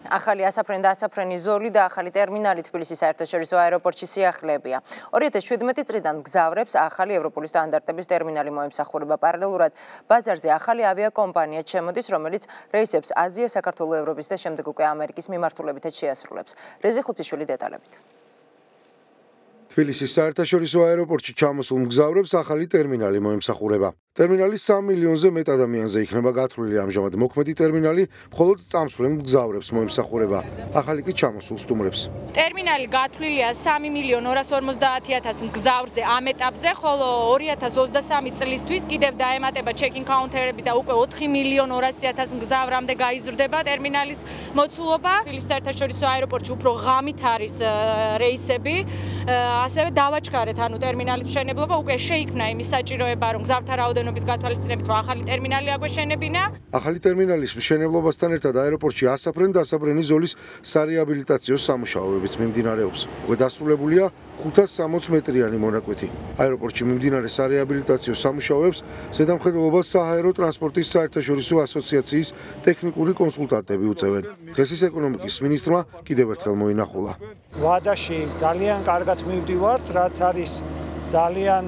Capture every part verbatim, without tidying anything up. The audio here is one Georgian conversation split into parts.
ახალი ასაფრენი და ასაფრენი ზოლი და ახალი ტერმინალი თბილისის საერთაშორისო აეროპორტში სიახლეებია. ორი ათას შვიდმეტი წლიდან მგზავრებს ახალი ევროპული სტანდარტების ტერმინალი მოემსახურება. პარალელურად ბაზარზე ახალი ავიაკომპანია შემოდის, რომელიც რეისებს აზია, საქართველო, ევროპის და შემდეგ უკვე ამერიკის მიმართულებითაც შეასრულებს. რეზი ხუციშვილი დეტალებით. თბილისის საერთაშორისო აეროპორტში ჩამოსულ მგზავრებს ახალი ტერმინალი მოემსახურება. ტერმინალი სამ მილიონზე მეტ ადამიანზე იქნება გათვლილი. ამჟამად მოქმედი ტერმინალი მხოლოდ წამსვლელ მგზავრებს მოემსახურება. ახალი კი ჩამოსულ სტუმრებს. ტერმინალი გათვლილია სამი მილიონ ორას ორმოცდაათი ათას მგზავრზე ამ ეტაპზე, ხოლო ორი ათას ოცდასამი წლისთვის კიდევ დაემატება ჩეკინ კაუნტერები და უკვე ოთხი მილიონ ორასი ათას მგზავრამდე გაიზრდება ტერმინალის მოცულობა. თბილისის საერთაშორისო აეროპორტში უფრო ღამით არის რეისები. ასევე დავაჩქარეთ ანუ ტერმინალის მშენებლობა, უკვე შეიქმნა იმის საჭიროება, რომ მგზავრთა რაოდენობის გათვალისწინებით რომ ახალი ტერმინალი აგვეშენებინა. ახალი ტერმინალის მშენებლობასთან ერთად აეროპორტში ასაფრენ-დასაფრენი ზოლის სარეაბილიტაციო სამუშაოებიც მიმდინარეობს. უკვე დასრულებულია ხუთას სამოცდ მეტრიანი მონაკვეთი. აეროპორტში მიმდინარე სარეაბილიტაციო სამუშაოებს ზედამხედველობას საჰაერო ტრანსპორტის საერთაშორისო ასოციაციის ტექნიკური კონსულტანტები უწევენ. დღეს ის ეკონომიკის მინისტრმა კიდევ ერთხელ მოინახულა. ვადაში ძალიან კარგად მივდივართ, რაც არის ძალიან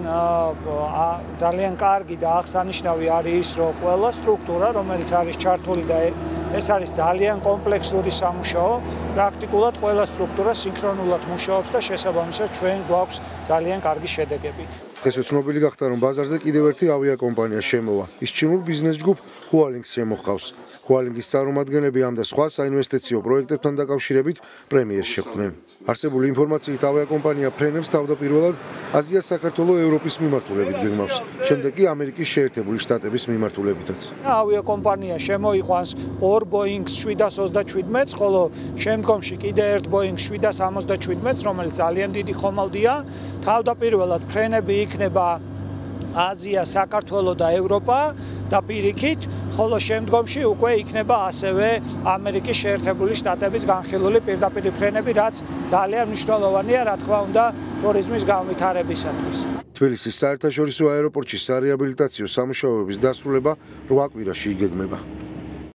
ძალიან კარგი და აღსანიშნავი არის ის, რომ ყველა სტრუქტურა, რომელიც არის ჩართული და ეს არის ძალიან კომპლექსური სამუშაო, პრაქტიკულად ყველა სტრუქტურა სინქრონულად მუშაობს და შესაბამისად ჩვენ გვაქვს ძალიან კარგი შედეგები. დღესვე ცნობილი გახდა, რომ ბაზარზე კიდევ ერთი ავიაკომპანია შემოვა. ის ჩინურ ბიზნეს ჯგუფ ჰუალინგს შემოჰყავს. ჰუალინგის წარმომადგენლები ამ და სხვა საინვესტიციო პროექტებთან დაკავშირებით პრემიერს შეხვდნენ. არსებული ინფორმაციით ავიაკომპანია ფრენებს თავდაპირველად აზია, საქართველო, ევროპის მიმართულებით გეგმავს. შემდეგ კი ამერიკის შეერთებული შტატების მიმართულებითაც. ავიაკომპანია შემოიყვანს ორ ბოინგს შვიდას ოცდაშვიდ, ხოლო შემდგომში კიდე ერთ ბოინგს შვიდას ორმოცდაშვიდ, რომელიც ძალიან დიდი ხომალდია. თავდაპირველად ფრენები იქნება აზია, საქართველო და ევროპა და პირიქით, ხოლო შემდგომში უკვე იქნება ასევე ამერიკის შეერთებული შტატების განხილული პირდაპირ ფრენები, რაც ძალიან მნიშვნელოვანია, რა თქმა უნდა, ტურიზმის განვითარებისათვის. თბილისის საერთაშორისო აეროპორტში სარეაბილიტაციო სამუშაოების დასრულება რვა კვირაში იგეგმება.